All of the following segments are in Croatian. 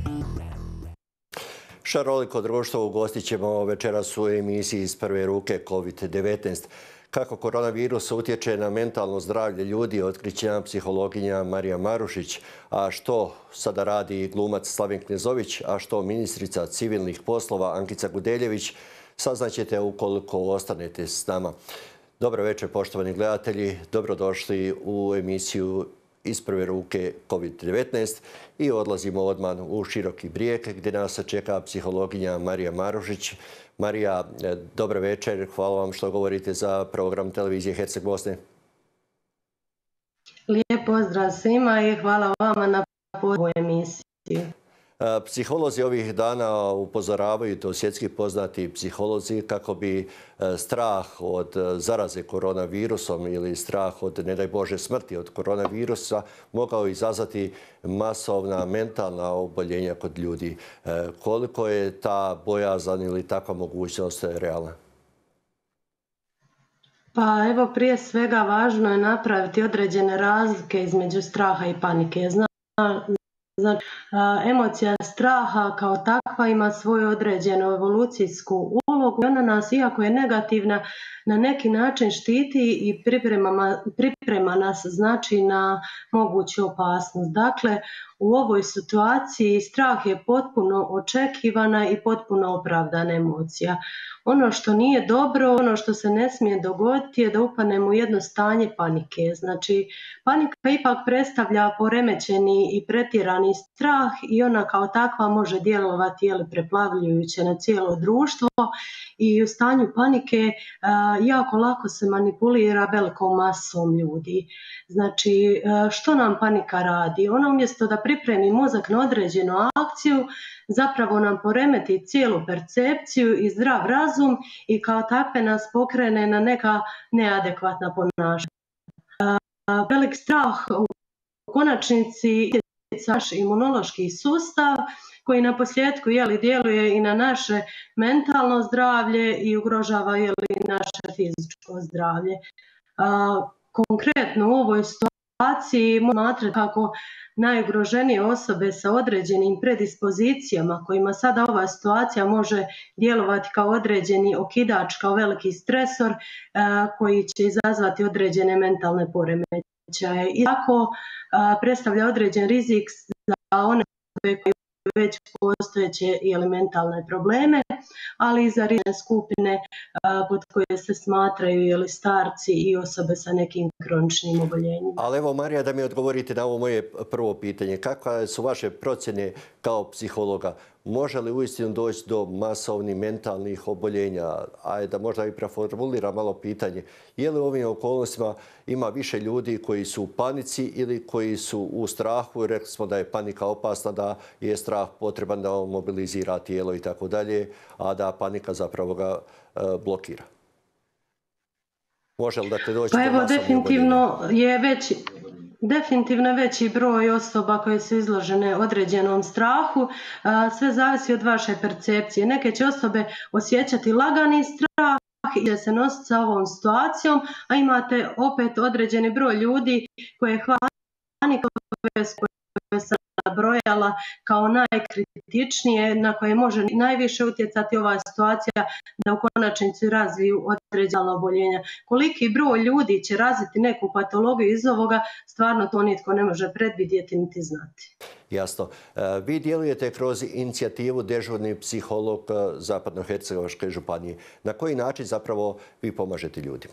Šaroliko društvo ugostit ćemo večeras u emisiji Iz prve ruke COVID-19. Kako koronavirus utječe na mentalno zdravlje ljudi, otkriće nam psihologinja Marija Marušić. A što sada radi glumac Slaven Knezović, a što ministrica civilnih poslova Ankica Gudeljević, saznaćete ukoliko ostanete s nama. Dobro večer, poštovani gledatelji. Dobrodošli u emisiju Iz prve ruke COVID-19 i odlazimo odmah u Široki Brijeg gdje nas čeka psihologinja Marija Marušić. Marija, dobro večer. Hvala vam što govorite za program televizije Herceg Bosne. Lijep pozdrav svima i hvala vama na pozivu emisiji. Psiholozi ovih dana upozoravaju, to svjetski poznati psiholozi, kako bi strah od zaraze koronavirusom ili strah od, ne daj Bože, smrti od koronavirusa mogao izazvati masovna mentalna oboljenja kod ljudi. Koliko je ta bojazan ili takva mogućnost realna? Pa evo, prije svega važno je napraviti određene razlike između straha i panike. Znači, emocija straha kao takva ima svoju određenu evolucijsku ulogu i ona nas, iako je negativna, na neki način štiti i priprema nas, znači, na moguću opasnost. Dakle, u ovoj situaciji strah je potpuno očekivana i potpuno opravdana emocija. Ono što nije dobro, ono što se ne smije dogoditi je da upadnemo u jedno stanje panike. Znači, panika ipak predstavlja poremećeni i pretjerani strah i ona kao takva može djelovati preplavljujuće na cijelo društvo i u stanju panike jako lako se manipulira velikom masom ljudi. Znači, što nam panika radi? Ona umjesto da pripremi mozak na određenu akciju, zapravo nam poremeti cijelu percepciju i zdrav razum i kao takve nas pokrene na neka neadekvatna ponašanja. Velik strah u konačnici utječe naš imunološki sustav koji na posljedku djeluje i na naše mentalno zdravlje i ugrožava naše fizičko zdravlje. Konkretno u ovoj situaciji možemo smatrati kako najugroženije osobe sa određenim predispozicijama kojima sada ova situacija može djelovati kao određeni okidač, kao veliki stresor koji će izazvati određene mentalne poremećaje. I tako predstavlja određen rizik za one osobe koje već postojeće mentalne probleme, ali i za rizične skupine pod koje se smatraju starci i osobe sa nekim kroničnim oboljenjima. Ali evo, Marija, da mi odgovorite na ovo moje prvo pitanje. Kakve su vaše procjene kao psihologa? Može li uistinu doći do masovnih mentalnih oboljenja? A da možda i preformuliram malo pitanje. Je li u ovim okolnostima ima više ljudi koji su u panici ili koji su u strahu? Rekli smo da je panika opasna, da je strah potreban da on mobilizira tijelo i tako dalje, a da panika zapravo ga blokira. Može li dakle doći do masovnih oboljenja? Definitivno je veći broj osoba koje su izložene određenom strahu. Sve zavisi od vaše percepcije. Neke će osobe osjećati lagani strah i će se nositi sa ovom situacijom, a imate opet određeni broj ljudi koje panikove koje sam nabrojala kao najkritičnije, na koje može najviše utjecati ova situacija da u konačnici razviju određena oboljenja. Koliki broj ljudi će razviti neku patologiju iz ovoga, stvarno to nitko ne može predvidjeti niti znati. Jasno. Vi djelujete kroz inicijativu Dežurni psiholog Zapadnohercegovačke županije. Na koji način zapravo vi pomažete ljudima?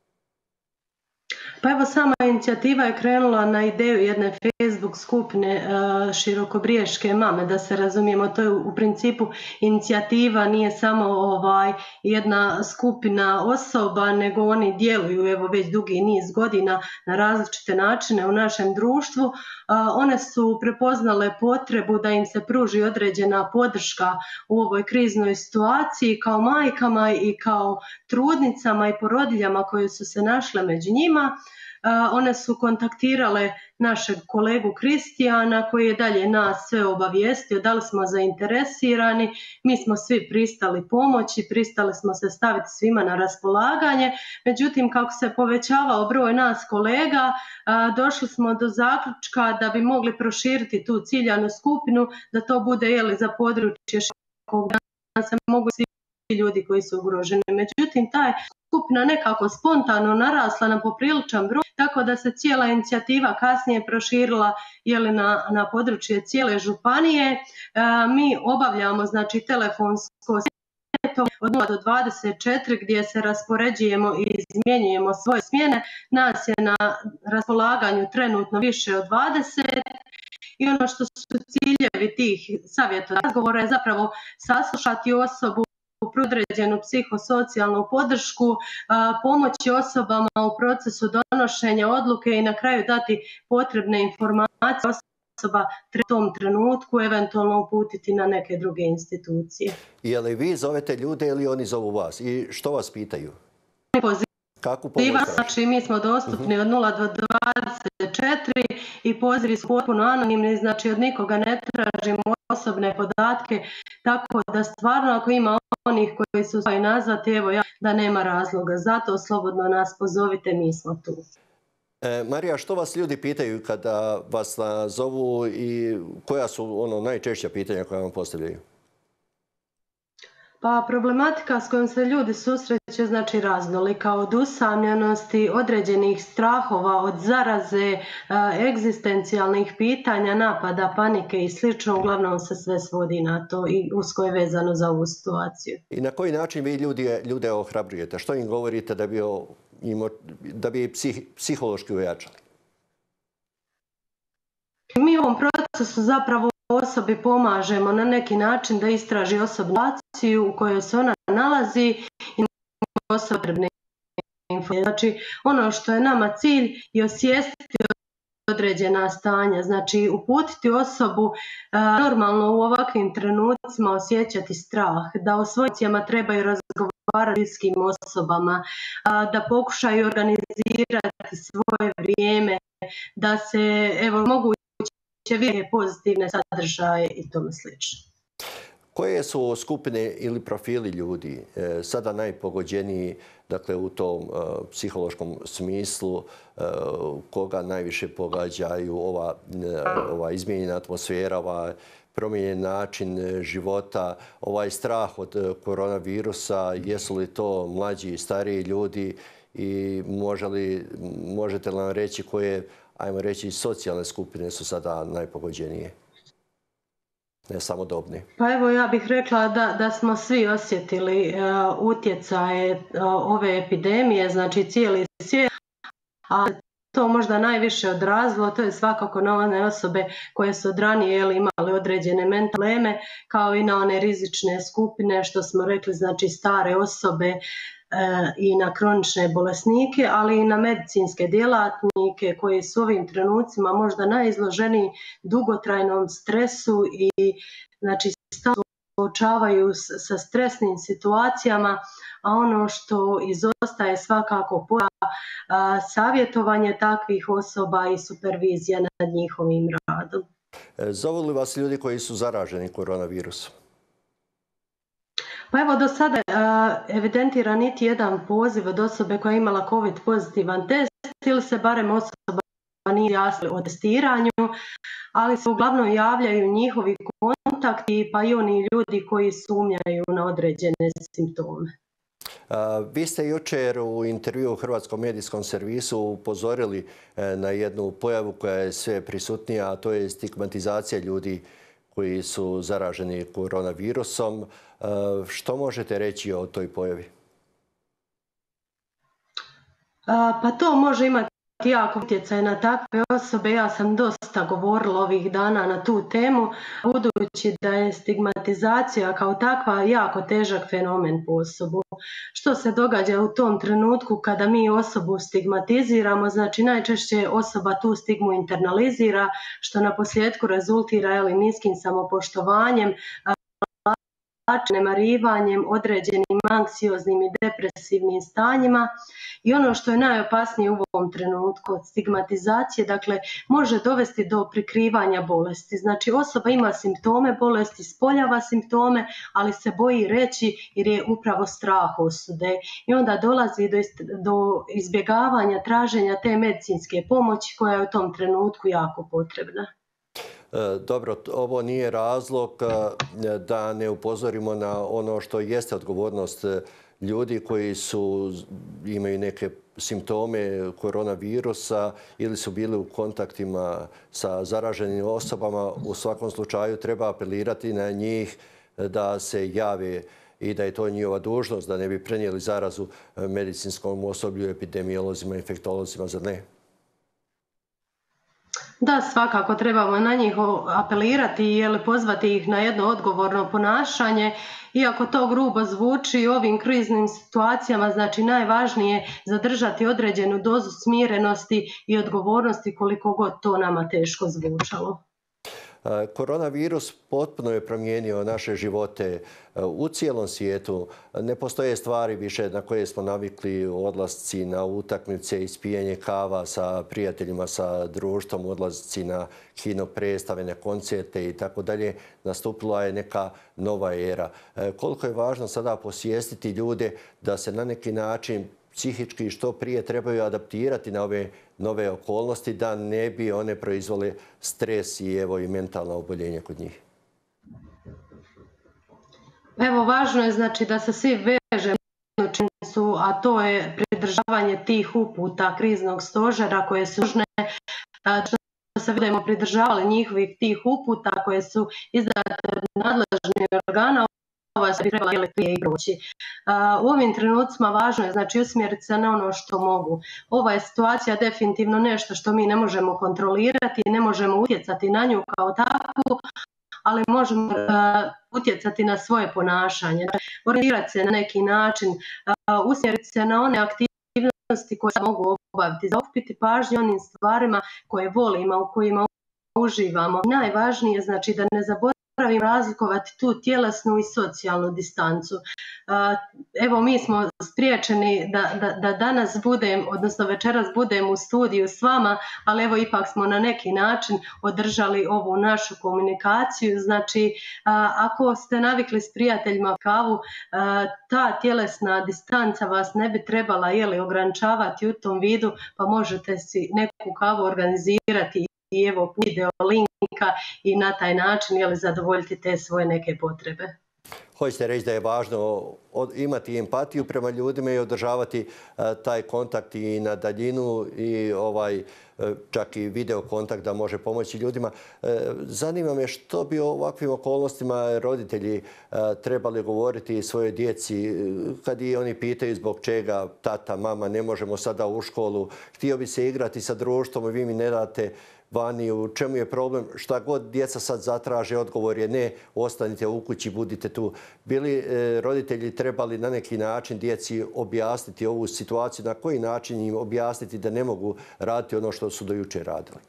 Pa evo, sama inicijativa je krenula na ideju jedne Facebook skupine Širokobriješke mame, da se razumijemo. To je u principu inicijativa, nije samo jedna skupina osoba, nego oni djeluju evo već dugi niz godina na različite načine u našem društvu. One su prepoznale potrebu da im se pruži određena podrška u ovoj kriznoj situaciji kao majkama i kao trudnicama i porodiljama koje su se našle među njima. one su kontaktirale našeg kolegu Kristijana koji je dalje nas sve obavijestio da li smo zainteresirani. Mi smo svi pristali pomoći, pristali smo se staviti svima na raspolaganje. Međutim, kako se povećavao broj nas kolega, došli smo do zaključka da bi mogli proširiti tu ciljanu skupinu, da to bude za područje Šibenikovog, da se mogu svi ljudi koji su ugroženi. Međutim, ta je skupina nekako spontano narasla na popriličan broj, tako da se cijela inicijativa kasnije proširila na područje cijele županije. Mi obavljamo znači telefonsko od 0 do 24 gdje se raspoređujemo i izmjenjujemo svoje smjene. Nas je na raspolaganju trenutno više od 20 i ono što su ciljevi tih savjeta razgovora je zapravo saslušati osobu, određenu psihosocijalnu podršku, pomoći osobama u procesu donošenja odluke i na kraju dati potrebne informacije osoba u tom trenutku, eventualno uputiti na neke druge institucije. Je li vi zovete ljude ili oni zovu vas? I što vas pitaju? Kakvu pomoć tražite? Znači, mi smo dostupni od 0 do 24 i pozivi su potpuno anonimni, znači od nikoga ne tražimo osobne podatke, tako da stvarno ako ima onih koji su svoji nazvati, evo ja, da nema razloga. Zato slobodno nas pozovite, mi smo tu. Marija, što vas ljudi pitaju kada vas zovu i koja su najčešća pitanja koja vam postavljaju? Pa problematika s kojom se ljudi susreće znači raznolika, od usamljenosti, određenih strahova, od zaraze, egzistencijalnih pitanja, napada, panike i sl. Uglavnom se sve svodi na to i usko je vezano za ovu situaciju. I na koji način vi ljude ohrabrujete? Što im govorite da bi psihološki ojačali? Mi u ovom procesu zapravo osobi pomažemo na neki način da istraži osobnu situaciju u kojoj se ona nalazi i osobne informacije. Znači, ono što je nama cilj je osvijestiti određena stanja, znači uputiti osobu normalno u ovakvim trenucima osjećati strah, da o svojim emocijama trebaju razgovarati s bliskim osobama, da pokušaju organizirati svoje vrijeme, da se mogu vidjeti pozitivne sadržaje i tome slično. Koje su skupine ili profili ljudi sada najpogođeniji, dakle u tom psihološkom smislu, koga najviše pogađaju ova izmijenjena atmosfera, ovaj promijenjen način života, ovaj strah od koronavirusa, jesu li to mlađi i stariji ljudi i možete li nam reći koje, ajmo reći, socijalne skupine su sada najpogođenije? Ne samo dobni. Pa evo ja bih rekla da smo svi osjetili utjecaje ove epidemije, znači cijeli svijet, a to možda najviše odrazilo, to je svakako na one osobe koje su od ranije imale određene mentalne probleme, kao i na one rizične skupine, što smo rekli, znači stare osobe i na kronične bolesnike, ali i na medicinske djelatnike koji su u ovim trenucima možda najizloženiji dugotrajnom stresu i znači stalno suočavaju sa stresnim situacijama, a ono što izostaje svakako savjetovanje takvih osoba i supervizija nad njihovim radom. Zovu li vas ljudi koji su zaraženi koronavirusom? Pa evo do sada evidentira niti jedan poziv od osobe koja je imala COVID pozitivan test ili se barem osoba nije jasnila o testiranju, ali se uglavnom javljaju njihovi kontakti pa i oni ljudi koji sumnjaju na određene simptome. Vi ste jučer u intervjuu u Hrvatskom medijskom servisu upozorili na jednu pojavu koja je sve prisutnija, a to je stigmatizacija ljudi koji su zaraženi koronavirusom. Što možete reći o toj pojavi? Pa to može imati jako utjecaj na takve osobe. Ja sam dosta govorila ovih dana na tu temu, budući da je stigmatizacija kao takva jako težak fenomen po osobu. Što se događa u tom trenutku kada mi osobu stigmatiziramo, znači najčešće osoba tu stigmu internalizira, što na posljedku rezultira niskim samopoštovanjem, nemarivanjem, određenim anksioznim i depresivnim stanjima. I ono što je najopasnije u ovom trenutku od stigmatizacije, dakle, može dovesti do prikrivanja bolesti. Znači, osoba ima simptome bolesti, ispoljava simptome, ali se boji reći jer je upravo strah osude. I onda dolazi do izbjegavanja, traženja te medicinske pomoći koja je u tom trenutku jako potrebna. Dobro, ovo nije razlog da ne upozorimo na ono što jeste odgovornost ljudi koji imaju neke simptome koronavirusa ili su bili u kontaktima sa zaraženim osobama. U svakom slučaju treba apelirati na njih da se jave i da je to njihova dužnost, da ne bi prenijeli zarazu medicinskom osoblju, epidemiolozima, infektolozima, zar ne? Da, svakako trebamo na njih apelirati ili pozvati ih na jedno odgovorno ponašanje. Iako to grubo zvuči u ovim kriznim situacijama, znači najvažnije je zadržati određenu dozu smirenosti i odgovornosti koliko god to nama teško zvučalo. Koronavirus potpuno je promijenio naše živote u cijelom svijetu. Ne postoje stvari više na koje smo navikli, odlasci na utakmice, ispijanje kava sa prijateljima, sa društvom, odlasci na kino predstave, na koncerte i tako dalje. Nastupila je neka nova era. Koliko je važno sada posvijestiti ljude da se na neki način psihički što prije trebaju adaptirati na ove nove okolnosti, da ne bi one proizvole stres i mentalna oboljenja kod njih? Evo, važno je znači da se svi vežemo na jednu činjenicu, a to je pridržavanje tih uputa kriznog stožera koje su nužne, da se budemo pridržavali njihovih tih uputa koje su izdate od nadležnih organa. Bi trebala prije i proći. U ovim trenucima važno je znači usmjeriti se na ono što mogu. Ova je situacija definitivno nešto što mi ne možemo kontrolirati i ne možemo utjecati na nju kao takvu, ali možemo utjecati na svoje ponašanje, orijentirati se na neki način, usmjeriti se na one aktivnosti koje se mogu obaviti, zaokupiti pažnju onim stvarima koje volimo, u kojima uživamo. Najvažnije je znači da ne zaboravimo razlikovati tu tjelesnu i socijalnu distancu. Evo, mi smo spriječeni da danas budem, odnosno večeras budem u studiju s vama, ali evo ipak smo na neki način održali ovu našu komunikaciju. Znači, ako ste navikli s prijateljima kavu, ta tjelesna distanca vas ne bi trebala ograničavati u tom vidu, pa možete si neku kavu organizirati i evo video linka i na taj način zadovoljiti te svoje neke potrebe. Hoćete reći da je važno imati empatiju prema ljudima i održavati taj kontakt i na daljinu i čak i video kontakt da može pomoći ljudima. Zanima me što bi u ovakvim okolnostima roditelji trebali govoriti svojoj djeci kad i oni pitaju zbog čega tata, mama, ne možemo sada u školu, htio bi se igrati sa društvom i vi mi ne date vani, u čemu je problem? Šta god djeca sad zatraže, odgovor je ne, ostanite u kući, budite tu. Bili roditelji trebali na neki način djeci objasniti ovu situaciju, na koji način im objasniti da ne mogu raditi ono što su do jučer radili?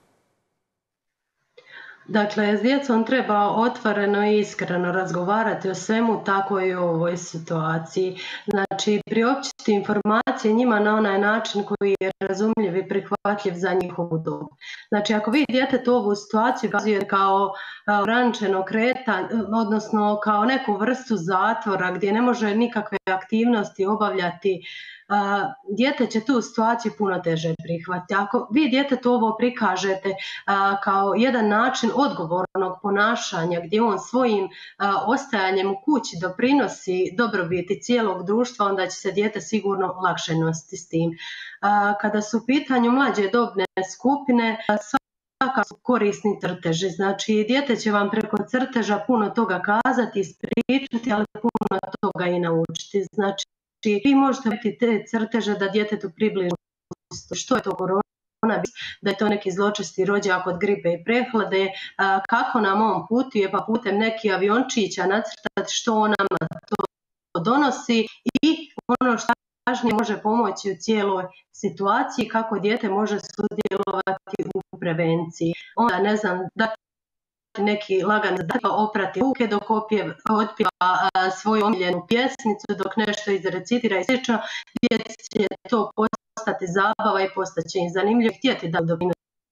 Dakle, s djecom treba otvoreno i iskreno razgovarati o svemu, tako i o ovoj situaciji. Znači, priopćiti informacije njima na onaj način koji je razumljiv i prihvatljiv za njihovu dobu. Znači, ako vi djetetu ovu situaciju ukazujete kao ograničeno kretanje, odnosno kao neku vrstu zatvora gdje ne može nikakve aktivnosti obavljati, dijete će tu situaciju puno teže prihvatiti. Ako vi djetetu ovo prikažete kao jedan način odgovornog ponašanja gdje on svojim ostajanjem u kući doprinosi dobrobiti cijelog društva, onda će se dijete sigurno lakše nositi s tim. Kada su u pitanju mlađe dobne skupine, svakako su korisni crteži. Znači, dijete će vam preko crteža puno toga kazati, ispričati, ali puno toga i naučiti. Znači, vi možete vidjeti te crteže da djetetu približite što je to koronavirus, da je to neki zločesti rođak od gripe i prehlade, kako nam on putuje, pa putem nekih aviončića nacrtati što on nama to donosi i ono što važnije može pomoći u cijeloj situaciji, kako dijete može sudjelovati u prevenciji. Onda, ne znam, dati neki lagan zadatak, oprati ruke dok otpjeva svoju omiljenu pjesmicu, dok nešto izrecitira i slično. Djeci će to postati zabava i postaće im zanimljivo i htjeti da doprinesu.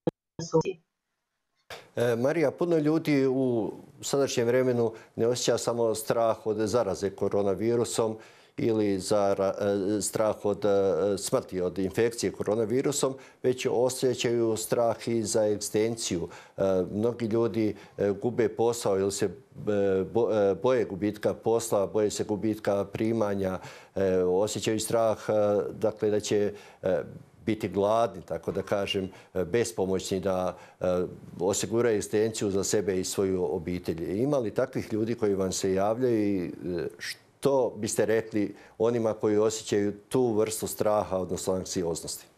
Marija, puno ljudi u sadašnjem vremenu ne osjeća samo strah od zaraze koronavirusom ili strah od smrti, od infekcije koronavirusom, već osjećaju strah i za egzistenciju. Mnogi ljudi gube posao ili se boje gubitka posla, boje se gubitka primanja, osjećaju strah dakle, da će biti gladni, tako da kažem, bespomoćni da osiguraju egzistenciju za sebe i svoju obitelj. Ima li takvih ljudi koji vam se javljaju i što biste rekli onima koji osjećaju tu vrstu straha, odnosno anksioznosti?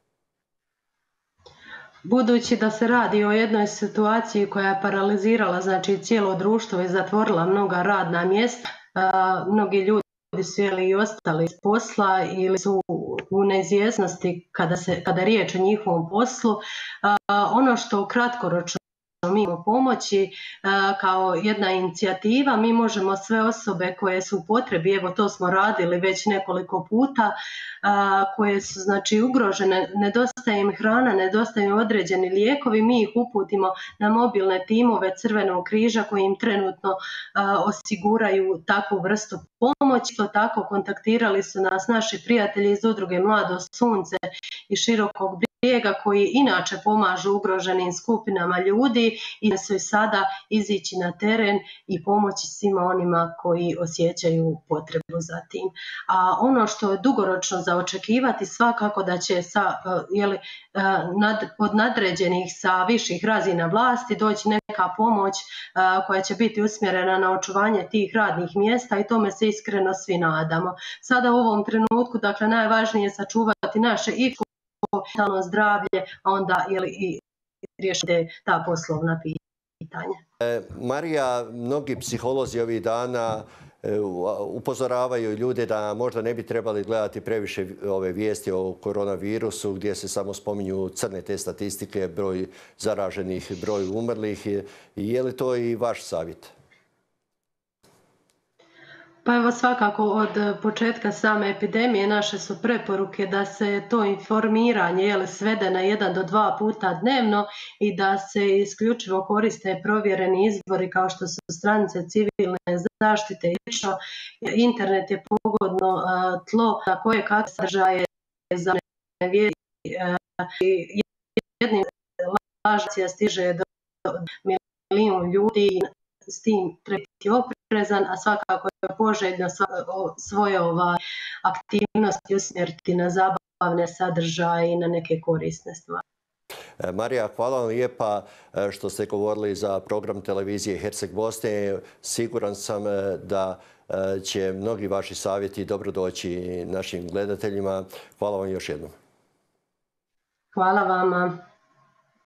Budući da se radi o jednoj situaciji koja je paralizirala znači, cijelo društvo i zatvorila mnoga radna mjesta, mnogi ljudi su i ostali iz posla ili su u neizvjesnosti kada je riječ o njihovom poslu. Ono što kratkoročno mi imamo pomoći kao jedna inicijativa, mi možemo sve osobe koje su u potrebi, evo to smo radili već nekoliko puta, koje su znači ugrožene, nedostaje im hrana, nedostaje im određeni lijekovi, mi ih uputimo na mobilne timove Crvenog križa koji im trenutno osiguraju takvu vrstu pomoći. To tako kontaktirali su nas naši prijatelji iz udruge Mlado sunce i Širokog brijega koji inače pomažu ugroženim skupinama ljudi i su i sada izići na teren i pomoći svima onima koji osjećaju potrebu za tim. A ono što je dugoročno za očekivati svakako da će od nadređenih sa viših razina vlasti doći neka pomoć koja će biti usmjerena na očuvanje tih radnih mjesta i tome se iskreno svi nadamo. Sada u ovom trenutku dakle, najvažnije je sačuvati naše i mentalno zdravlje, a onda i riješiti ta poslovna pitanja. Marija, mnogi psiholozi ovih dana upozoravaju ljude da možda ne bi trebali gledati previše ove vijesti o koronavirusu gdje se samo spominju crne te statistike, broj zaraženih, broj umrlih. Je li to i vaš savjet? Pa evo svakako od početka same epidemije naše su preporuke da se to informiranje svede na 1 do 2 puta dnevno i da se isključivo koriste provjereni izvori kao što su stranice civilne zaštite i slično. Internet je pogodno tlo za koje kakve sadržaje za nevijesti. Jednim lažacija stiže do milijun ljudi i s tim treba biti oprezan, a svakako je poželjno svoje aktivnosti usmjeriti na zabavne sadržaje i na neke korisne stvari. Marija, hvala vam lijepa što ste govorili za program televizije Herceg Bosne. Siguran sam da će mnogi vaši savjeti dobro doći našim gledateljima. Hvala vam još jednom. Hvala vama.